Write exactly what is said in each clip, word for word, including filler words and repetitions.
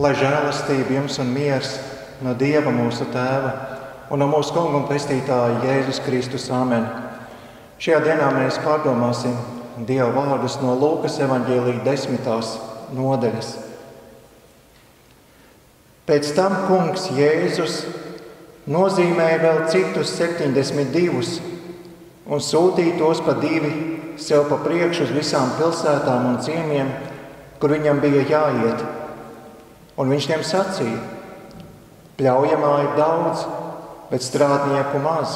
Lai žēlastība jums un miers no Dieva mūsu Tēva un no mūsu Kunga un Pestītāja Jēzus Kristus. Āmen. Šajā dienā mēs pārdomāsim Dieva vārdus no Lūkas evaņģēlija desmitās nodaļas. Pēc tam Kungs Jēzus nozīmēja vēl citus septiņdesmit divus un sūtīja tos pa divi sev pa priekšu uz visām pilsētām un ciemiem, kur viņam bija jāiet. Un viņš tiem sacīja: pļaujamā ir daudz, bet strādnieku maz.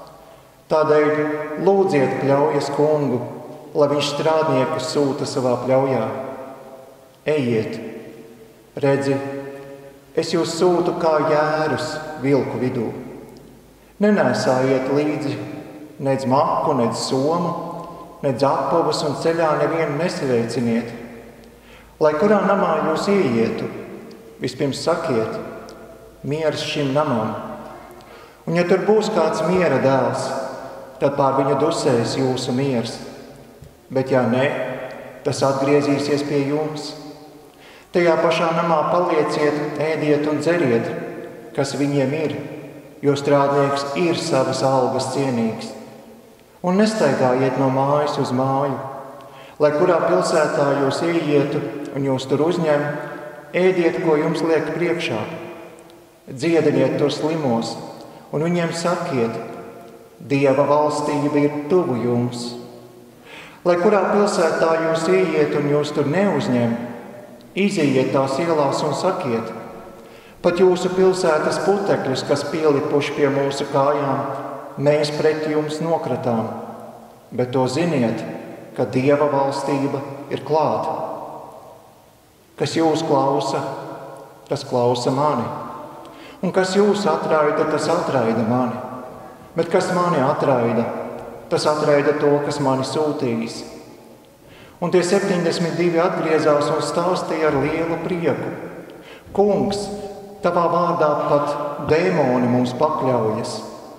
Tādēļ lūdziet pļaujas kungu, lai viņš strādniekus sūta savā pļaujā. Ejiet, redzi, es jūs sūtu kā jērus vilku vidū. Nenēsājiet līdzi nedz maku, nedz somu, nedz apavus un ceļā nevienu nesveiciniet. Lai kurā namā jūs ieietu, vispirms sakiet: miers šim namam. Un ja tur būs kāds miera dēls, tad pār viņa dusēs jūsu miers. Bet ja ne, tas atgriezīsies pie jums. Tajā pašā namā palieciet, ēdiet un dzeriet, kas viņiem ir, jo strādnieks ir savas algas cienīgs. Un nestaigājiet no mājas uz māju. Lai kurā pilsētā jūs ieietu un jūs tur uzņem, ēdiet, ko jums liek priekšā. Dziediniet tur slimos un viņiem sakiet: Dieva valstība ir tuvu jums. Lai kurā pilsētā jūs ieiet un jūs tur neuzņem, iziet tās ielās un sakiet: pat jūsu pilsētas putekļus, kas pielipuši pie mūsu kājām, mēs pret jums nokratām. Bet to ziniet, ka Dieva valstība ir klāta. Kas jūs klausa, tas klausa mani. Un kas jūs atraida, tas atraida mani. Bet kas mani atraida, tas atraida to, kas mani sūtījis. Un tie septiņdesmit divi atgriezās un stāstīja ar lielu prieku: Kungs, tavā vārdā pat dēmoni mums pakļaujas.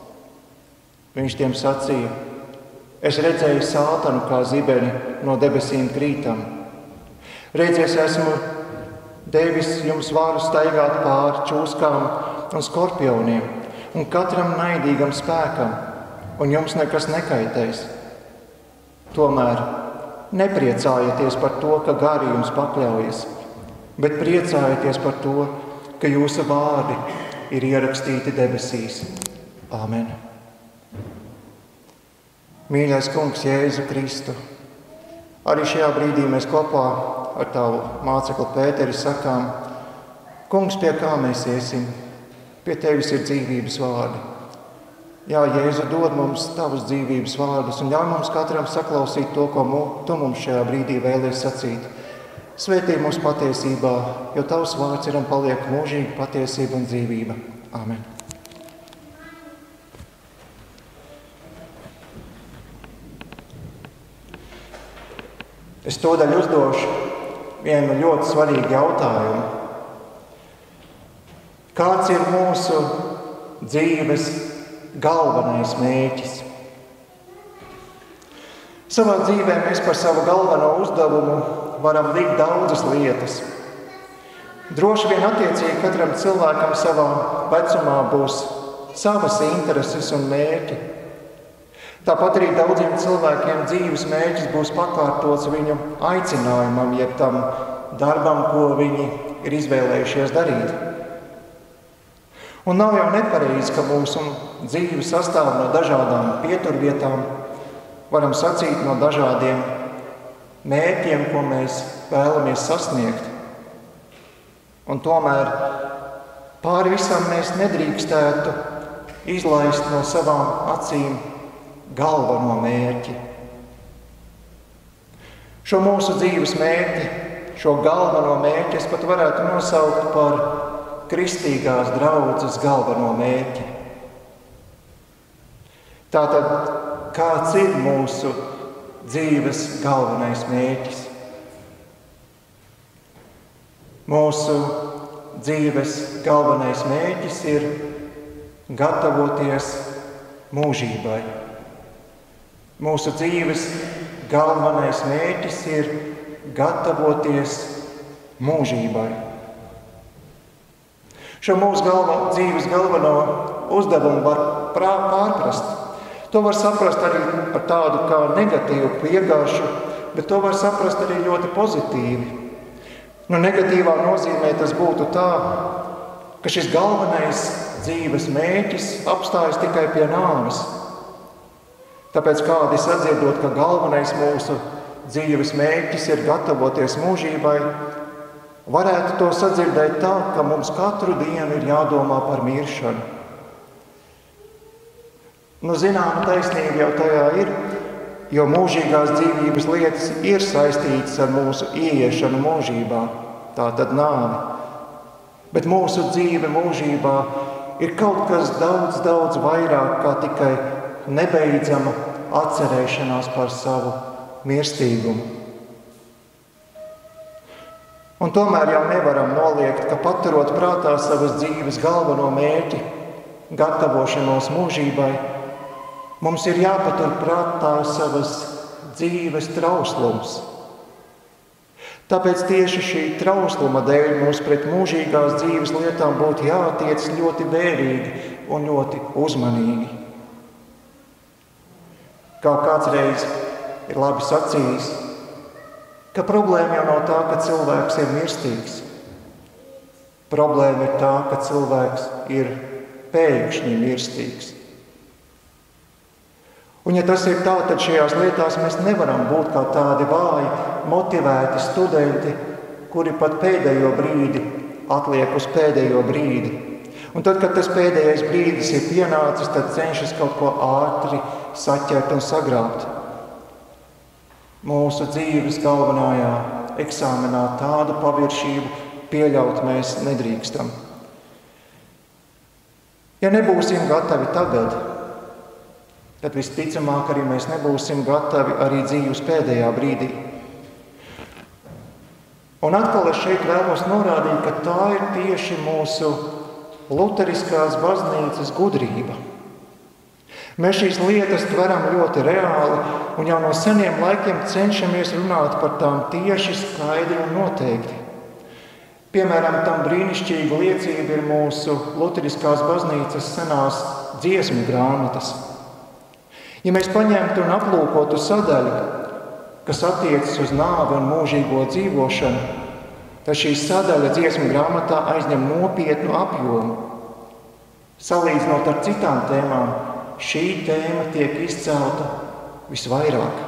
Viņš tiem sacīja: es redzēju sātanu kā zibeni no debesīm krītam. Reidzies esmu devis jums varu staigāt pāri čūskām un skorpioniem un katram naidīgam spēkam, un jums nekas nekaitēs. Tomēr nepriecājieties par to, ka gari jums pakļaujas, bet priecājieties par to, ka jūsu vārdi ir ierakstīti debesīs. Āmen. Mīļais Kungs Jēzu Kristu, arī šajā brīdī mēs kopā ar tavu mācekli Pēteri sakām: Kungs, pie kā mēs iesim? Pie tevis ir dzīvības vārdi. Jā, Jēzu, dod mums tavus dzīvības vārdus un ļauj mums katram saklausīt to, ko tu mums šajā brīdī vēlies sacīt. Svētī mūs patiesībā, jo tavs vārds ir un paliek mūžīga patiesība un dzīvība. Āmen. Es tūdaļ uzdošu vienu ļoti svarīgu jautājumu. Kāds ir mūsu dzīves galvenais mērķis? Savā dzīvē mēs par savu galveno uzdevumu varam likt daudzas lietas. Droši vien attiecīgi katram cilvēkam savā vecumā būs savas intereses un mērķi. Tāpat arī daudziem cilvēkiem dzīves mērķis būs pakārtots viņu aicinājumam, jeb tam darbam, ko viņi ir izvēlējušies darīt. Un nav jau nepareizi, ka mūsu dzīve sastāv no dažādām pieturvietām, varam sacīt no dažādiem mērķiem, ko mēs vēlamies sasniegt. Un tomēr pāri visam mēs nedrīkstētu izlaist no savām acīm galveno mērķi. Šo mūsu dzīves mērķi, šo galveno mērķi es pat varētu nosaukt par kristīgās draudzes galveno mērķi. Tātad, kāds ir mūsu dzīves galvenais mērķis? Mūsu dzīves galvenais mērķis ir gatavoties mūžībai. Mūsu dzīves galvenais mērķis ir gatavoties mūžībai. Šo mūsu galva, dzīves galveno uzdevumu var prā, pārprast. To var saprast arī par tādu kā negatīvu piegāšu, bet to var saprast arī ļoti pozitīvi. Nu, negatīvā nozīmē tas būtu tā, ka šis galvenais dzīves mērķis apstājas tikai pie nāves. Tāpēc kādi sadzirdot, ka galvenais mūsu dzīves mērķis ir gatavoties mūžībai, varētu to sadzirdēt tā, ka mums katru dienu ir jādomā par miršanu. Nu, zināma taisnība jau tajā ir, jo mūžīgās dzīvības lietas ir saistītas ar mūsu ieiešanu mūžībā, tā tad nāvi. Bet mūsu dzīve mūžībā ir kaut kas daudz, daudz vairāk kā tikai nebeidzama atcerēšanās par savu mirstīgumu. Un tomēr jau nevaram noliegt, ka paturot prātā savas dzīves galveno mērķi, gatavošanos mūžībai, mums ir jāpatur prātā savas dzīves trauslums. Tāpēc tieši šī trausluma dēļ mums pret mūžīgās dzīves lietām būtu jātiec ļoti vērīgi un ļoti uzmanīgi. Kā kāds reiz ir labi sacījis, ka problēma jau nav tā, ka cilvēks ir mirstīgs. Problēma ir tā, ka cilvēks ir pēkšņi mirstīgs. Un ja tas ir tā, tad šajās lietās mēs nevaram būt kā tādi vāji, motivēti studenti, kuri pat pēdējo brīdi atliek uz pēdējo brīdi. Un tad, kad tas pēdējais brīdis ir pienācis, tad cenšas kaut ko ātri saķert un sagrābt. Mūsu dzīves galvenajā eksāmenā tādu paviršību pieļaut mēs nedrīkstam. Ja nebūsim gatavi tagad, tad visticamāk arī mēs nebūsim gatavi arī dzīves pēdējā brīdī. Un atkal es šeit vēlos norādīt, ka tā ir tieši mūsu luteriskās baznīcas gudrība. Mēs šīs lietas tveram ļoti reāli un jau no seniem laikiem cenšamies runāt par tām tieši skaidri un noteikti. Piemēram, tam brīnišķīga liecība ir mūsu luteriskās baznīcas senās dziesmu grāmatas. Ja mēs paņemtu un aplūkotu sadaļu, kas attiecas uz nāvi un mūžīgo dzīvošanu, tad šī sadaļa dziesmu grāmatā aizņem nopietnu apjomu. Salīdzinot ar citām tēmām, šī tēma tiek izcelta visvairāk.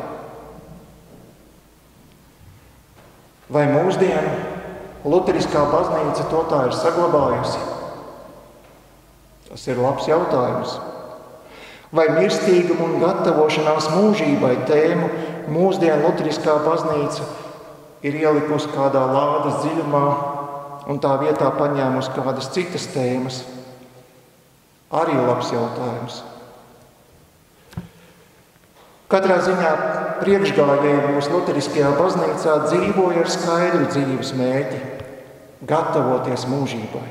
Vai mūsdienu luteriskā baznīca to tā ir saglabājusi? Tas ir labs jautājums. Vai mirstīguma un gatavošanās mūžībai tēmu mūsdienu luteriskā baznīca ir ielikusi kādā lādes dziļumā un tā vietā paņēmusi kādas citas tēmas? Arī labs jautājums. Katrā ziņā priekšgājēji mūsu luteriskajā baznīcā dzīvoja ar skaidru dzīves mērķi – gatavoties mūžībai.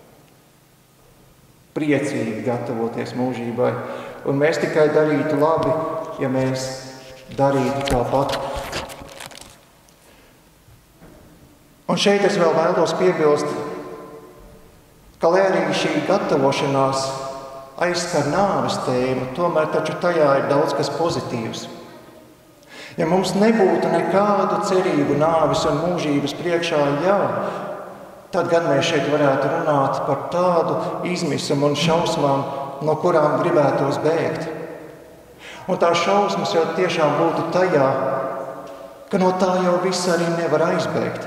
Priecīgi gatavoties mūžībai. Un mēs tikai darītu labi, ja mēs darītu tāpat. Un šeit es vēl vēlos piebilst, ka lai arī šī gatavošanās aizskar nāves tēmu, tomēr taču tajā ir daudz kas pozitīvs. Ja mums nebūtu nekādu cerību nāves un mūžības priekšā, jā, tad gan mēs šeit varētu runāt par tādu izmisumu un šausmām, no kurām gribētos bēgt. Un tā šausmas jau tiešām būtu tajā, ka no tā jau viss arī nevar aizbēgt.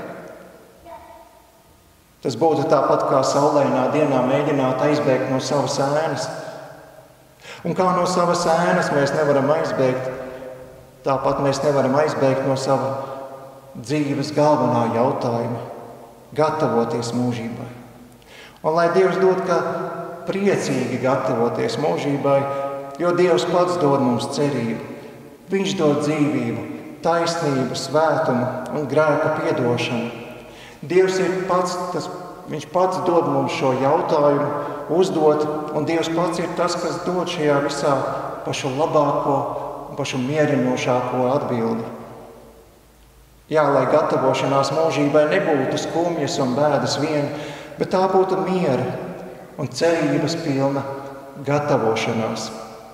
Tas būtu tāpat kā saulainā dienā mēģināt aizbēgt no savas ēnas. Un kā no savas ēnas mēs nevaram aizbēgt, tāpat mēs nevaram aizbēgt no sava dzīves galvenā jautājuma – gatavoties mūžībai. Un lai Dievs dod, ka priecīgi gatavoties mūžībai, jo Dievs pats dod mums cerību. Viņš dod dzīvību, taisnību, svētumu un grēka piedošanu. Dievs ir pats, tas, viņš pats dod mums šo jautājumu uzdot, un Dievs pats ir tas, kas dod šajā visā pašu labāko un pašu mierinošāko atbildi. Jā, lai gatavošanās mūžībai nebūtu skumjas un bēdas vien, bet tā būtu miera, un cerības pilna gatavošanās.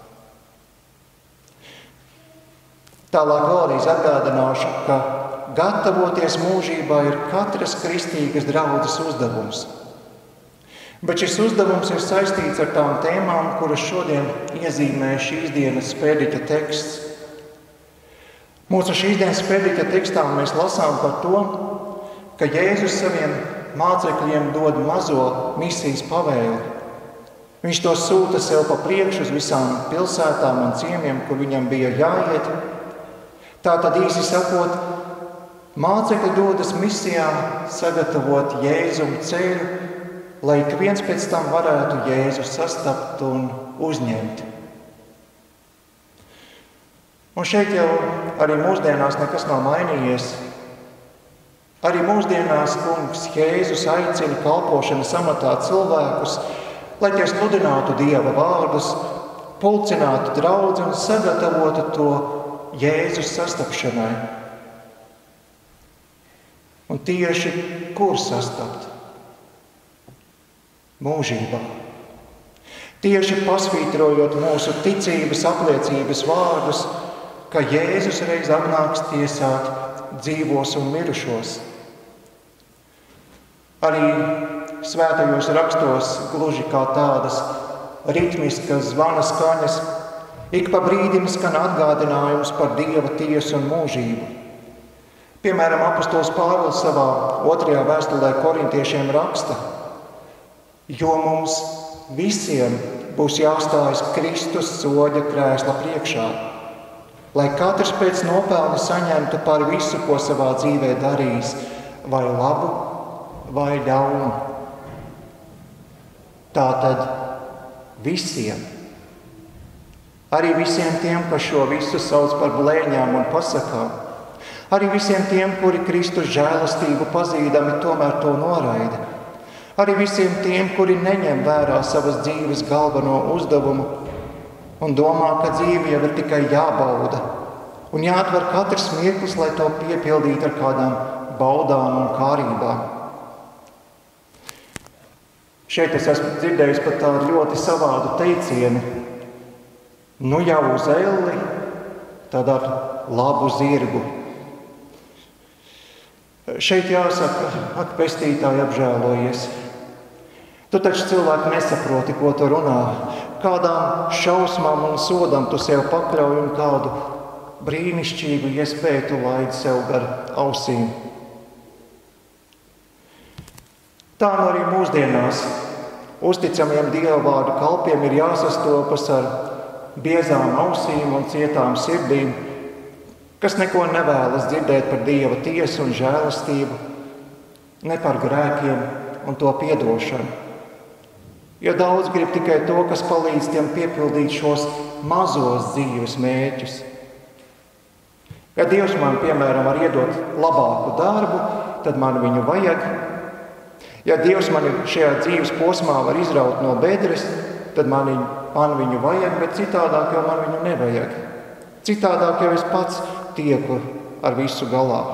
Tālāk vēlreiz atgādināšu, ka gatavoties mūžībā ir katras kristīgas draudzes uzdevums. Bet šis uzdevums ir saistīts ar tām tēmām, kuras šodien iezīmē šīs dienas sprediķa teksts. Mūsu šīs dienas sprediķa tekstā mēs lasām par to, ka Jēzus saviem mācekļiem dod mazo misijas pavēli. Viņš to sūta sev pa priekšu uz visām pilsētām un ciemiem, kur viņam bija jāiet. Tātad īsi sakot, mācekļi dodas misijā sagatavot Jēzum ceļu, lai ik viens pēc tam varētu Jēzu sastapt un uzņemt. Un šeit jau arī mūsdienās nekas nav mainījies. Arī mūsdienās kungs Jēzus aicina kalpošanas amatā cilvēkus, lai tie sludinātu Dieva vārdus, pulcinātu draudzi un sagatavotu to Jēzus sastapšanai. Un tieši kur sastapt? Mūžībā. Tieši pasvītrojot mūsu ticības apliecības vārdus, ka Jēzus reiz atnāks tiesāt dzīvos un mirušos. Arī svētajos rakstos gluži kā tādas ritmiskas zvana skaņas, ik pa brīdim skan atgādinājums par Dieva tiesu un mūžību. Piemēram, apostols Pāvils savā otrajā vēstulē korintiešiem raksta: jo mums visiem būs jāstājas Kristus soļa krēsla priekšā, lai katrs pēc nopelna saņemtu par visu, ko savā dzīvē darījis, vai labu, vai ļaunu. Tātad visiem, arī visiem tiem, kas šo visu sauc par blēņām un pasakām, arī visiem tiem, kuri Kristus žēlastību pazīdami tomēr to noraida, arī visiem tiem, kuri neņem vērā savas dzīves galveno uzdevumu un domā, ka dzīve jau ir tikai jābauda un jāatver katrs mirklis, lai to piepildītu ar kādām baudām un kārībām. Šeit es esmu dzirdējis pat tādu ļoti savādu teicienu: nu jau uz elli, tad ar labu zirgu. Šeit jāsaka: ak, pestītāji, apžēlojies. Tu taču cilvēki nesaproti, ko tu runā. Kādām šausmām un sodam tu sev pakļauj un kādu brīnišķīgu iespēju tu laidi sev gar ausīm. Tā nu arī mūsdienās uzticamiem Dieva vārdu kalpiem ir jāsastopas ar biezām ausīm un cietām sirdīm, kas neko nevēlas dzirdēt par Dieva tiesu un žēlastību, ne par grēkiem un to piedošanu. Jo daudz grib tikai to, kas palīdz tiem piepildīt šos mazos dzīves mērķus. Ja Dievs man, piemēram, var iedot labāku darbu, tad man viņu vajag. Ja Dievs man šajā dzīves posmā var izraut no bedres, tad man viņu, man viņu vajag, bet citādāk jau man viņu nevajag. Citādāk jau es pats tieku ar visu galā.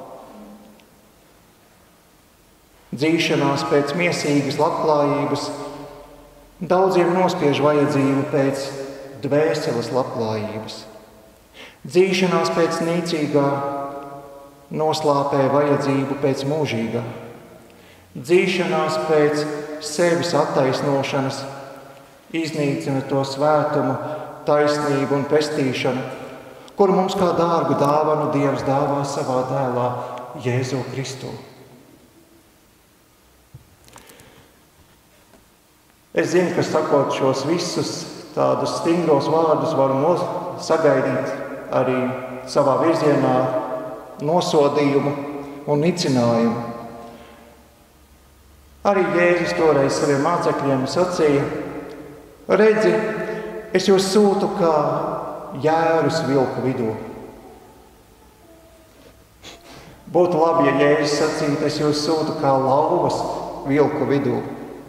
Dzīšanās pēc miesīgas labklājības daudziem nospiež vajadzību pēc dvēseles labklājības. Dzīšanās pēc nīcīgā noslāpē vajadzību pēc mūžīgā. Dzīšanās pēc sevis attaisnošanas iznīcina to svētumu, taisnību un pestīšanu, kuru mums kā dārgu dāvanu Dievs dāvā savā dēlā Jēzu Kristu. Es zinu, ka sakot šos visus tādus stingros vārdus varu sagaidīt arī savā virzienā nosodījumu un nicinājumu. Arī Jēzus toreiz saviem mācekļiem sacīja: redzi, es jūs sūtu kā jērus vilku vidū. Būtu labi, ja Jēzus sacītu: es jūs sūtu kā lauvas vilku vidū.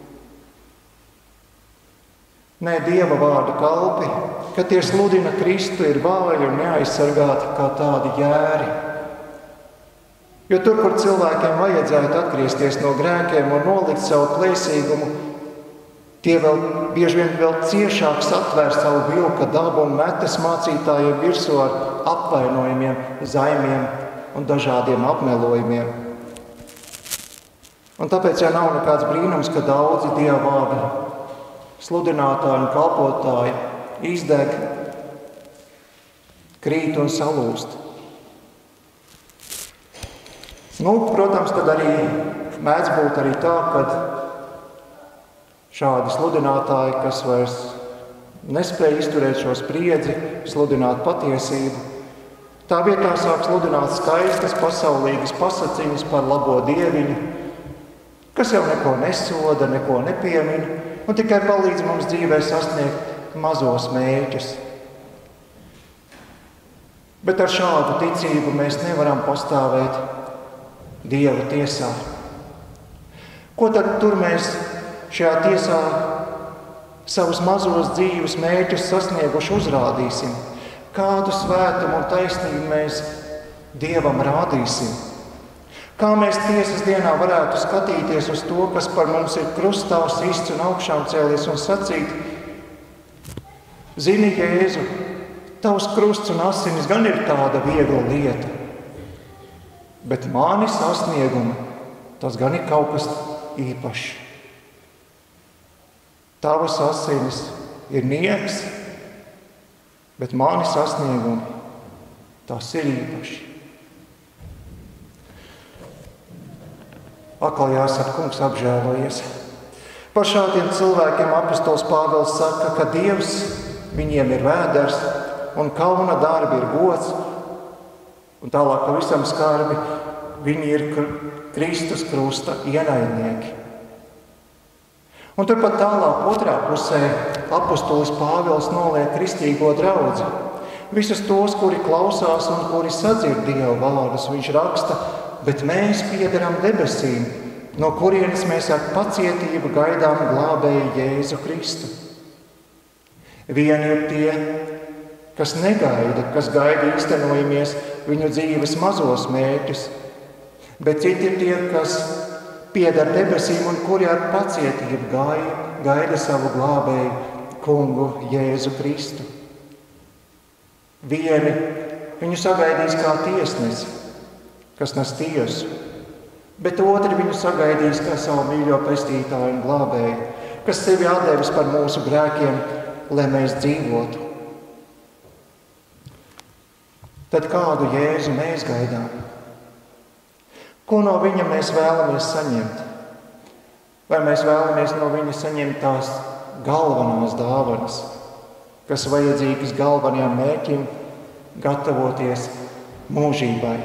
Nē, Dieva vārdu kalpi, kad tie sludina Kristu, ir vāji un neaizsargāti kā tādi jēri. Jo tur, kur cilvēkiem vajadzētu atgriezties no grēkiem un nolikt savu plēsīgumu, Tie vēl bieži vien vēl ciešāk satver savu vilka dabu un metas mācītājiem virsū ar apvainojumiem, zaimiem un dažādiem apmelojumiem. Un tāpēc jau nav nekāds brīnums, ka daudzi Dieva vārda sludinātāji un kalpotāji izdeg, krīt un salūst. Nu, protams, tad arī mēdz būt arī tā, kad šādi sludinātāji, kas vairs nespēja izturēt šo spriedzi, sludināt patiesību, tā vietā sāk sludināt skaistas, pasaulīgas pasaciņas par labo dieviņu, kas jau neko nesoda, neko nepiemin un tikai palīdz mums dzīvē sasniegt mazos mērķus. Bet ar šādu ticību mēs nevaram pastāvēt Dieva tiesā. Ko tad tur mēs šajā tiesā savus mazos dzīves mērķus sasnieguši uzrādīsim? Kādu svētumu un taisnību mēs Dievam rādīsim? Kā mēs tiesas dienā varētu skatīties uz to, kas par mums ir krustā sists un augšām cēlies un sacīt: Zini, Jēzu, tavs krusts un asinis gan ir tāda viegla lieta, bet mani sasniegumi, tas gan ir kaut kas īpašs. Tavas asinis ir nieks, bet mani sasniegumi, tas ir īpaši. Atkal jāsaka, kungs apžēlojies. Par šādiem cilvēkiem apostols Pāvils saka, ka Dievs viņiem ir vēders un kauna darbi ir gods, un tālāk pavisam skarbi viņi ir Kristus krusta ienaidnieki. Un turpat tālāk otrā pusē apostolis Pāvils noliek kristīgo draudzi. Visus tos, kuri klausās un kuri sadzird Dieva vārdus, viņš raksta: bet mēs piederam debesīm, no kurienes mēs ar pacietību gaidām glābēju Jēzu Kristu. Vieni ir tie, kas negaida, kas gaida īstenojamies viņu dzīves mazos mērķus, bet citi ir tie, kas pieder debesīm un kuri ar pacietību gaida, gaida savu glābēju kungu Jēzu Kristu. Vieni viņu sagaidīs kā tiesnesi, kas nes tiesu, bet otri viņu sagaidīs kā savu mīļo pestītāju un glābēju, kas sevi atdevis par mūsu grēkiem, lai mēs dzīvotu. Tad kādu Jēzu mēs gaidām? Ko no viņa mēs vēlamies saņemt? Vai mēs vēlamies no viņa saņemt tās galvenās dāvanas, kas vajadzīgas galvenajam mērķim, gatavoties mūžībai?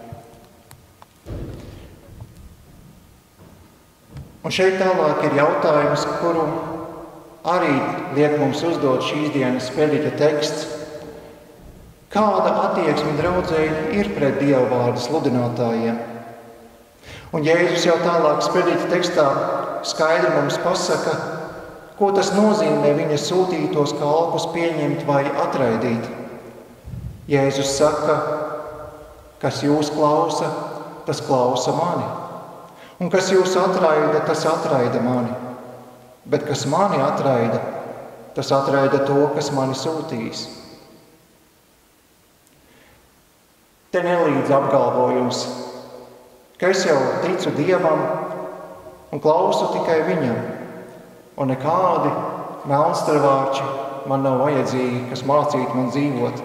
Un šeit tālāk ir jautājums, kuru arī liek mums uzdot šīs dienas Spediķa teksts. Kāda attieksme draudzēji ir pret Dieva vārda sludinātājiem? Un Jēzus jau tālāk Spediķa tekstā skaidri mums pasaka, ko tas nozīmē viņa sūtītos kalpus pieņemt vai atraidīt. Jēzus saka, kas jūs klausa, tas klausa mani. Un kas jūs atraida, tas atraida mani. Bet kas mani atraida, tas atraida to, kas mani sūtīs. Te nelīdz apgalvojums, ka es jau ticu Dievam un klausu tikai viņam, un nekādi melnstaravārči man nav vajadzīgi, kas mācītu man dzīvot.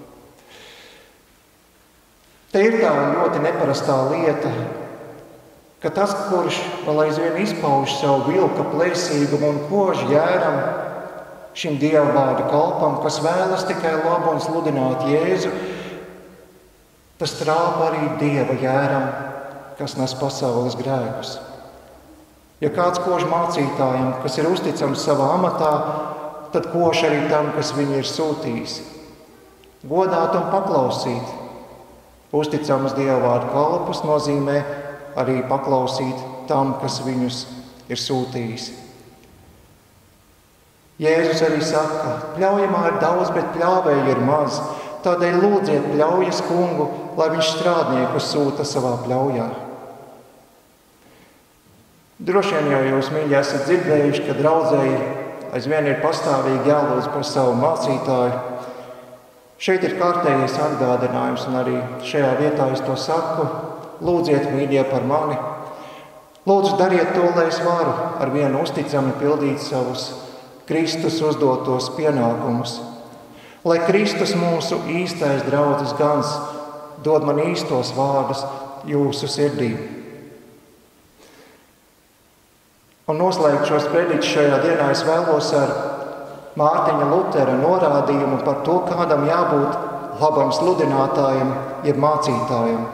Te ir tā ļoti neparastā lieta, ka tas, kurš vēl aizvien izpauž savu vilka plēsīgumu un kož jēram šim Dieva vārda kalpam, kas vēlas tikai labu un sludināt Jēzu, tas trāpa arī Dieva jēram, kas nes pasaules grēkus. Ja kāds kož mācītājam, kas ir uzticams savā amatā, tad kož arī tam, kas viņu ir sūtījis. Godāt un paklausīt. Uzticams Dieva vārda kalpus nozīmē arī paklausīt tam, kas viņus ir sūtījis. Jēzus arī saka, pļaujamā ir daudz, bet pļāvēji ir maz, tādēļ lūdziet pļaujas kungu, lai viņš strādniekus sūta savā pļaujā. Droši vien jau jūs, mīļi, esat dzirdējuši, ka draudzēji aizvien ir pastāvīgi jālūdz par savu mācītāju. Šeit ir kārtējais atgādinājums, un arī šajā vietā es to saku. Lūdziet, mīļie, par mani. Lūdzu, dariet to, lai es varu ar vienu uzticami pildīt savus Kristus uzdotos pienākumus. Lai Kristus mūsu īstais draudzes gans dod man īstos vārdus jūsu sirdī. Un noslēgt šos prediķus šajā dienā es vēlos ar Mārtiņa Lutera norādījumu par to, kādam jābūt labam sludinātājam, jeb mācītājam.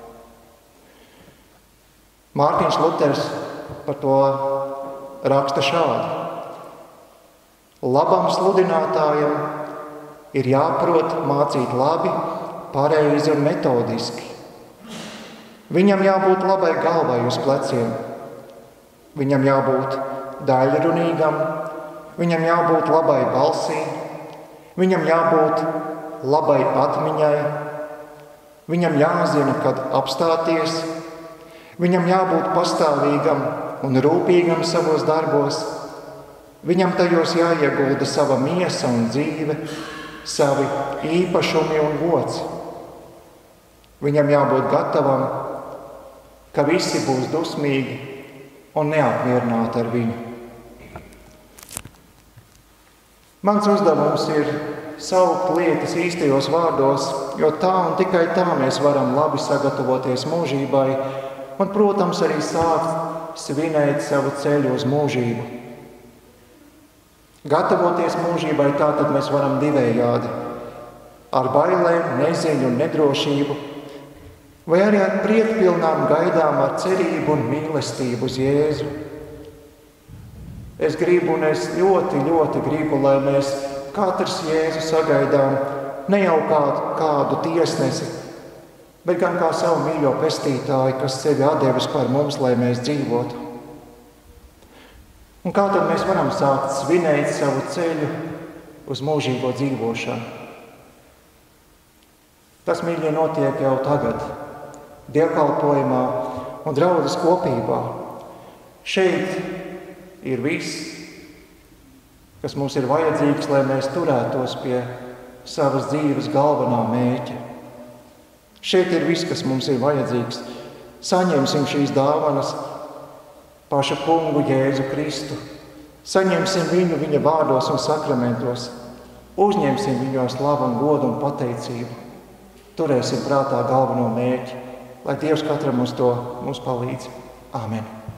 Mārtiņš Luters par to raksta šādi. Labam sludinātājam ir jāprot mācīt labi, pareizi un metodiski. Viņam jābūt labai galvai uz pleciem. Viņam jābūt daļrunīgam, viņam jābūt labai balsī, viņam jābūt labai atmiņai, viņam jāzina, kad apstāties, viņam jābūt pastāvīgam un rūpīgam savos darbos, viņam tajos jāiegulda sava miesa un dzīve, savi īpašumi un gods. Viņam jābūt gatavam, ka visi būs dusmīgi un neapmierināti ar viņu. Mans uzdevums ir saukt lietas īstajos vārdos, jo tā un tikai tā mēs varam labi sagatavoties mūžībai un, protams, arī sākt svinēt savu ceļu uz mūžību. Gatavoties mūžībai tā tad mēs varam divējādi, ar bailēm, neziņu un nedrošību, vai arī ar priekpilnām gaidām, ar cerību un mīlestību uz Jēzu. Es gribu un es ļoti, ļoti gribu, lai mēs katrs Jēzu sagaidām ne jau kā kādu tiesnesi, bet gan kā savu mīļo pestītāju, kas sevi atdevis par mums, lai mēs dzīvotu. Un kā tad mēs varam sākt svinēt savu ceļu uz mūžīgo dzīvošanu? Tas, mīļie, notiek jau tagad, dievkalpojumā un draudzes kopībā. Šeit ir viss, kas mums ir vajadzīgs, lai mēs turētos pie savas dzīves galvenā mērķa. Šeit ir viss, kas mums ir vajadzīgs. Saņemsim šīs dāvanas pašu kungu Jēzu Kristu. Saņemsim viņu viņa vārdos un sakramentos. Uzņemsim viņos slavu un godu un pateicību. Turēsim prātā galveno mērķi, lai Dievs katram uz to mums palīdz. Āmen.